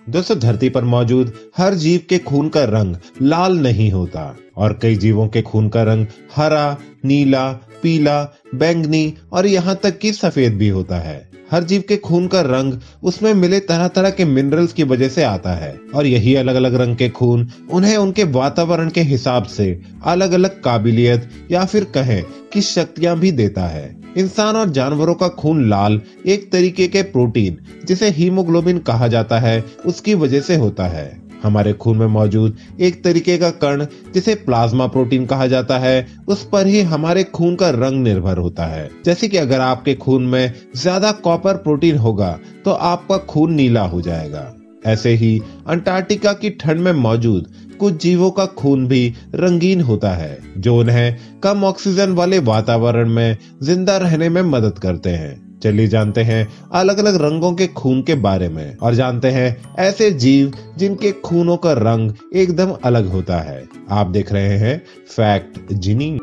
दोस्तों, धरती पर मौजूद हर जीव के खून का रंग लाल नहीं होता और कई जीवों के खून का रंग हरा, नीला, पीला, बैंगनी और यहाँ तक कि सफेद भी होता है। हर जीव के खून का रंग उसमें मिले तरह तरह के मिनरल्स की वजह से आता है और यही अलग अलग रंग के खून उन्हें उनके वातावरण के हिसाब से अलग अलग काबिलियत या फिर कहें कि शक्तियां भी देता है। इंसान और जानवरों का खून लाल एक तरीके के प्रोटीन जिसे हीमोग्लोबिन कहा जाता है उसकी वजह से होता है। हमारे खून में मौजूद एक तरीके का कण जिसे प्लाज्मा प्रोटीन कहा जाता है, उस पर ही हमारे खून का रंग निर्भर होता है। जैसे कि अगर आपके खून में ज्यादा कॉपर प्रोटीन होगा तो आपका खून नीला हो जाएगा। ऐसे ही अंटार्कटिका की ठंड में मौजूद कुछ जीवों का खून भी रंगीन होता है जो उन्हें कम ऑक्सीजन वाले वातावरण में जिंदा रहने में मदद करते हैं। चलिए जानते हैं अलग अलग रंगों के खून के बारे में और जानते हैं ऐसे जीव जिनके खूनों का रंग एकदम अलग होता है। आप देख रहे हैं फैक्ट जिनी।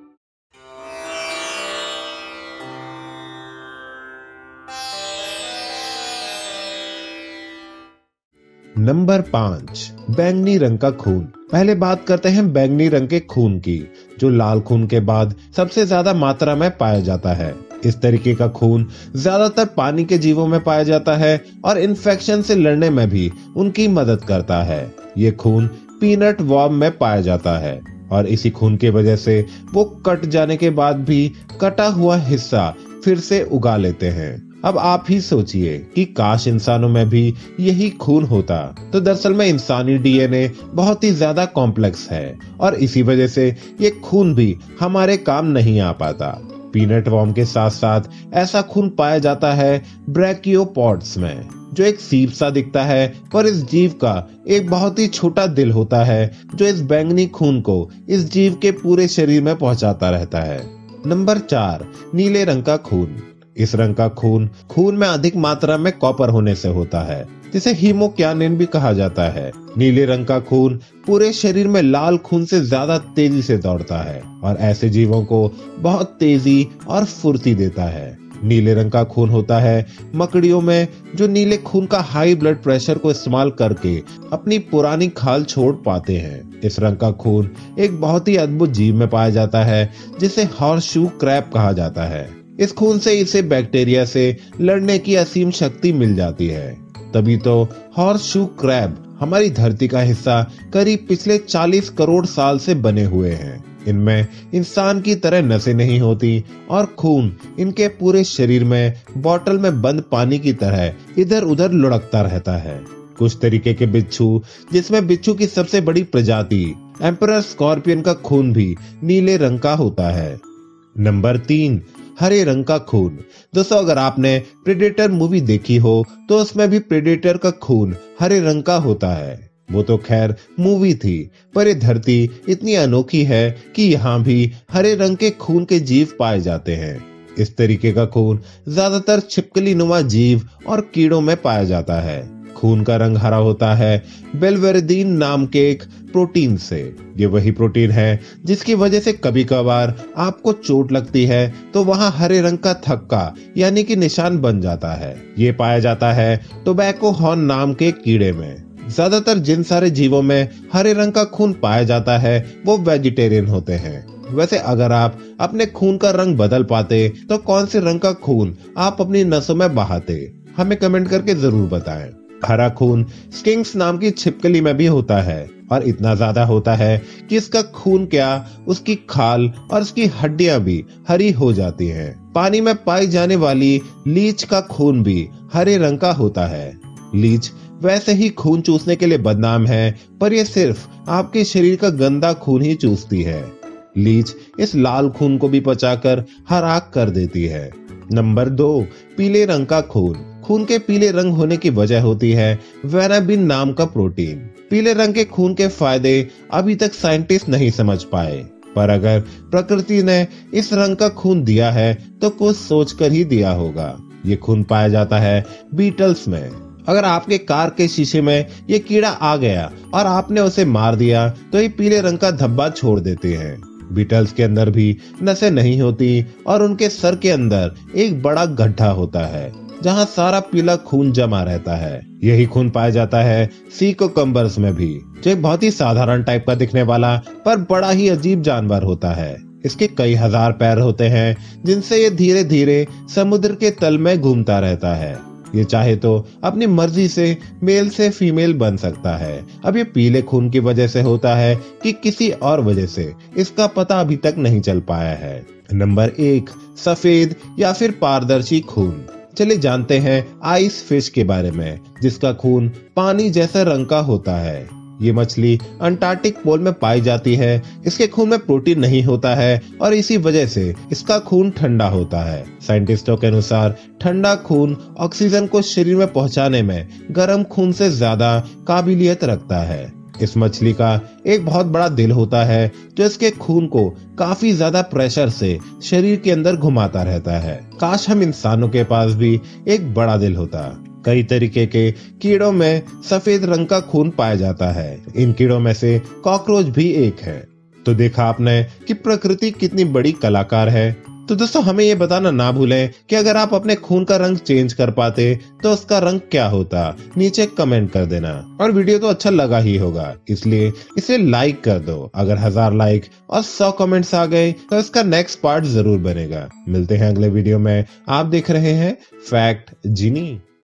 नंबर 5, बैंगनी रंग का खून। पहले बात करते हैं बैंगनी रंग के खून की, जो लाल खून के बाद सबसे ज्यादा मात्रा में पाया जाता है। इस तरीके का खून ज्यादातर पानी के जीवों में पाया जाता है और इन्फेक्शन से लड़ने में भी उनकी मदद करता है। ये खून पीनट वॉर्म में पाया जाता है और इसी खून की वजह से वो कट जाने के बाद भी कटा हुआ हिस्सा फिर से उगा लेते हैं। अब आप ही सोचिए कि काश इंसानों में भी यही खून होता। तो दरअसल में इंसानी डीएनए बहुत ही ज्यादा कॉम्प्लेक्स है और इसी वजह से ये खून भी हमारे काम नहीं आ पाता। पीनट वॉर्म के साथ साथ ऐसा खून पाया जाता है ब्रैकियोपॉड्स में, जो एक सीप सा दिखता है, पर इस जीव का एक बहुत ही छोटा दिल होता है जो इस बैंगनी खून को इस जीव के पूरे शरीर में पहुंचाता रहता है। नंबर 4, नीले रंग का खून। इस रंग का खून में अधिक मात्रा में कॉपर होने से होता है, जिसे हीमोक्यानिन भी कहा जाता है। नीले रंग का खून पूरे शरीर में लाल खून से ज्यादा तेजी से दौड़ता है और ऐसे जीवों को बहुत तेजी और फुर्ती देता है। नीले रंग का खून होता है मकड़ियों में, जो नीले खून का हाई ब्लड प्रेशर को इस्तेमाल करके अपनी पुरानी खाल छोड़ पाते हैं। इस रंग का खून एक बहुत ही अद्भुत जीव में पाया जाता है जिसे हॉर्सशू क्रैब कहा जाता है। इस खून से इसे बैक्टीरिया से लड़ने की असीम शक्ति मिल जाती है। तभी तो हॉर्सशू क्रैब हमारी धरती का हिस्सा करीब पिछले 40 करोड़ साल से बने हुए हैं। इनमें इंसान की तरह नसें नहीं होती और खून इनके पूरे शरीर में बोतल में बंद पानी की तरह इधर उधर लुढ़कता रहता है। कुछ तरीके के बिच्छू, जिसमें बिच्छू की सबसे बड़ी प्रजाति एम्परर स्कॉर्पियन का खून भी नीले रंग का होता है। नंबर 3, हरे रंग का खून। दोस्तों, अगर आपने प्रेडेटर मूवी देखी हो तो उसमें भी प्रेडेटर का खून हरे रंग का होता है। वो तो खैर मूवी थी, पर ये धरती इतनी अनोखी है कि यहाँ भी हरे रंग के खून के जीव पाए जाते हैं। इस तरीके का खून ज्यादातर छिपकली नुमा जीव और कीड़ों में पाया जाता है। खून का रंग हरा होता है बेलवेरिडीन नाम के एक प्रोटीन से। ये वही प्रोटीन है जिसकी वजह से कभी कभार आपको चोट लगती है तो वहां हरे रंग का थक्का यानी कि निशान बन जाता है। ये पाया जाता है टोबैको हॉर्न नाम के कीड़े में। ज्यादातर जिन सारे जीवों में हरे रंग का खून पाया जाता है वो वेजिटेरियन होते हैं। वैसे अगर आप अपने खून का रंग बदल पाते तो कौन से रंग का खून आप अपनी नसों में बहाते? हमें कमेंट करके जरूर बताएं। हरा खून स्किंक्स नाम की छिपकली में भी होता है और इतना ज्यादा होता है कि इसका खून क्या, उसकी खाल और उसकी हड्डियां भी हरी हो जाती हैं। पानी में पाई जाने वाली लीच का खून भी हरे रंग का होता है। लीच वैसे ही खून चूसने के लिए बदनाम है, पर यह सिर्फ आपके शरीर का गंदा खून ही चूसती है। लीच इस लाल खून को भी पचाकर हरा कर देती है। नंबर 2, पीले रंग का खून। खून के पीले रंग होने की वजह होती है वेराबिन नाम का प्रोटीन। पीले रंग के खून के फायदे अभी तक साइंटिस्ट नहीं समझ पाए, पर अगर प्रकृति ने इस रंग का खून दिया है तो कुछ सोचकर ही दिया होगा। ये खून पाया जाता है बीटल्स में। अगर आपके कार के शीशे में ये कीड़ा आ गया और आपने उसे मार दिया तो ये पीले रंग का धब्बा छोड़ देते हैं। बीटल्स के अंदर भी नसें नहीं होती और उनके सर के अंदर एक बड़ा गड्ढा होता है। जहाँ सारा पीला खून जमा रहता है। यही खून पाया जाता है सी कोकम्बर्स में भी, जो एक बहुत ही साधारण टाइप का दिखने वाला पर बड़ा ही अजीब जानवर होता है। इसके कई हजार पैर होते हैं जिनसे ये धीरे धीरे समुद्र के तल में घूमता रहता है। ये चाहे तो अपनी मर्जी से मेल से फीमेल बन सकता है। अब ये पीले खून की वजह से होता है कि किसी और वजह से, इसका पता अभी तक नहीं चल पाया है। नंबर 1, सफेद या फिर पारदर्शी खून। चलिए जानते हैं आइस फिश के बारे में, जिसका खून पानी जैसा रंग का होता है। ये मछली अंटार्कटिक पोल में पाई जाती है। इसके खून में प्रोटीन नहीं होता है और इसी वजह से इसका खून ठंडा होता है। साइंटिस्टों के अनुसार ठंडा खून ऑक्सीजन को शरीर में पहुंचाने में गर्म खून से ज्यादा काबिलियत रखता है। इस मछली का एक बहुत बड़ा दिल होता है जो इसके खून को काफी ज्यादा प्रेशर से शरीर के अंदर घुमाता रहता है। काश हम इंसानों के पास भी एक बड़ा दिल होता। कई तरीके के कीड़ों में सफेद रंग का खून पाया जाता है। इन कीड़ों में से कॉकरोच भी एक है। तो देखा आपने कि प्रकृति कितनी बड़ी कलाकार है। तो दोस्तों, हमें ये बताना ना भूलें कि अगर आप अपने खून का रंग चेंज कर पाते तो उसका रंग क्या होता, नीचे कमेंट कर देना। और वीडियो तो अच्छा लगा ही होगा, इसलिए इसे लाइक कर दो। अगर 1000 लाइक और 100 कमेंट्स आ गए तो इसका नेक्स्ट पार्ट जरूर बनेगा। मिलते हैं अगले वीडियो में। आप देख रहे हैं फैक्ट जीनी।